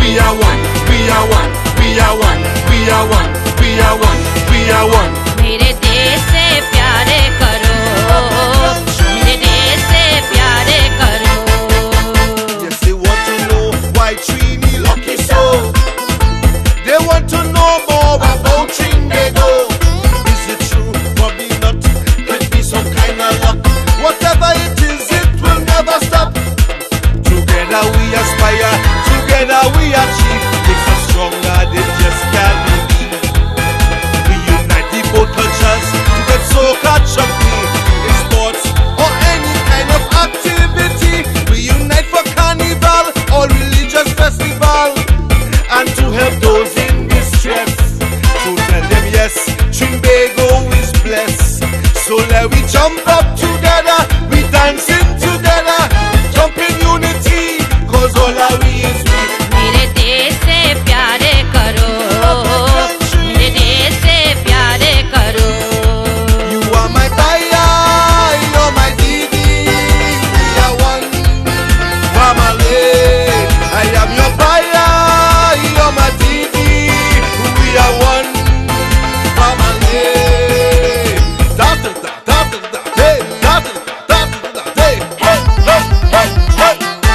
we are one, we are one, we are one, we are one, we are one, we are one. मेरे देश से प्यारे करो, मेरे देश से प्यारे करो. Yes, they want to know why Trini lucky so. They want to know more about Trinbago. Is it true? Probably not. Could be some kind of luck. Whatever it is, it will never stop. Together we aspire, together we achieve. Makes us stronger than just can be. We unite the both cultures to get soca chutney. In sports or any kind of activity, we unite for carnival or religious festival, and to help those in distress. To tell them yes, Trinbago is blessed. So let we jump up together, we dancing together, jump in unity, cause all our we is we. मेरे देश से प्यारे करो, मेरे देश से प्यारे करो. You are my Taya, you're my Didi, we are one family. I am your Taya, you're my Didi, we are one family. Da da da da da da, hey, da da da da da, hey, hey, hey, hey, hey.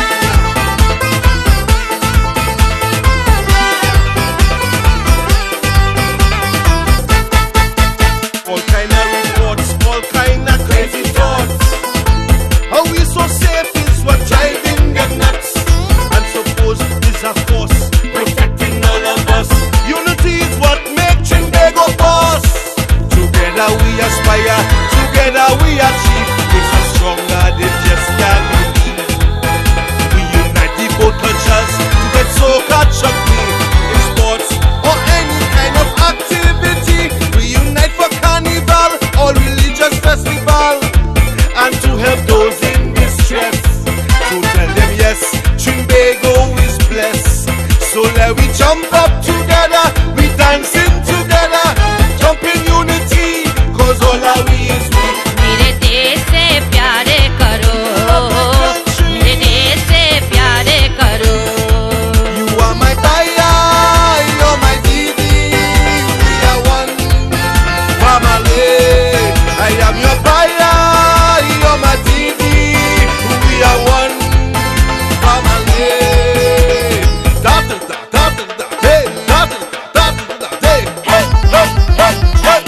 All kind of reports, all kind of crazy thoughts. How we so safe is what driving them nuts. And suppose is a force protecting all of us. Unity is what makes Trinbago boss. Together we aspire, together we achieve. Makes us stronger than just can be. We unite the both cultures to get soca chutney. In sports or any kind of activity, we unite for carnival or religious festival, and to help those in distress. To tell them yes, Trinbago is blessed. So let we jump up together, we dancing together, jump in unity, cause all our we is we. मेरे देश से प्यारे करो, मेरे देश से प्यारे करो. You are my Taya, you're my Didi, we are one family. I am your Taya, you're my Didi, we are one family. Da da da da da da, hey, da da da da da, hey, hey, hey, hey, hey.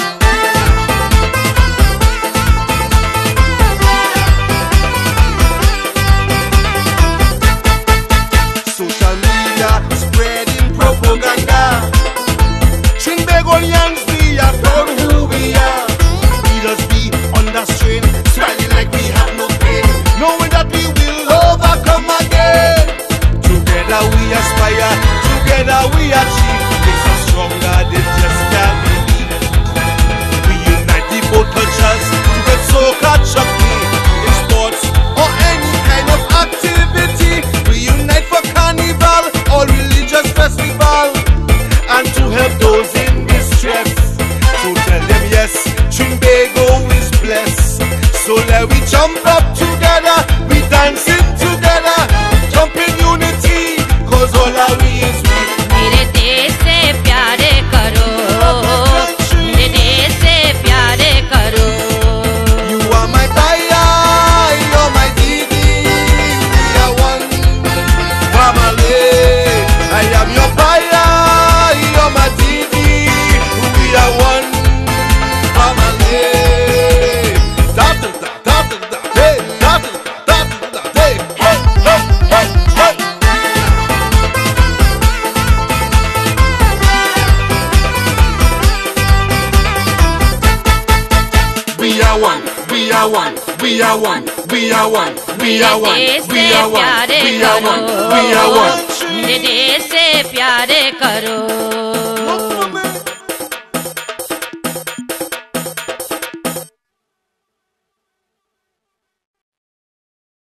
Social media spreading propaganda. Trinbagonians, we are proud who we are. Leaders be under strain, smiling like we have no pain, knowing that we will overcome again. Together we aspire, together we achieve. Makes us stronger than just can be. We unite the both cultures to get soca chutney. In sports or any kind of activity, we unite for carnival or religious festival, and to help those in distress. To tell them yes, Trinbago is blessed. So let we jump up together, we dancing together, jump in unity, cause all our we is we. मेरे देश से प्यारे करो, मेरे देश से प्यारे करो. You are my Taya, you're my Didi, we are one family. I am your Taya, you're my Didi, we are one family. Da da da da da da, hey, da da da da da, hey, hey, hey, hey, hey. We are one, we are one, we are one, we are one, we are one, we are one, we are one, we are one. मेरे देश से प्यारे करो.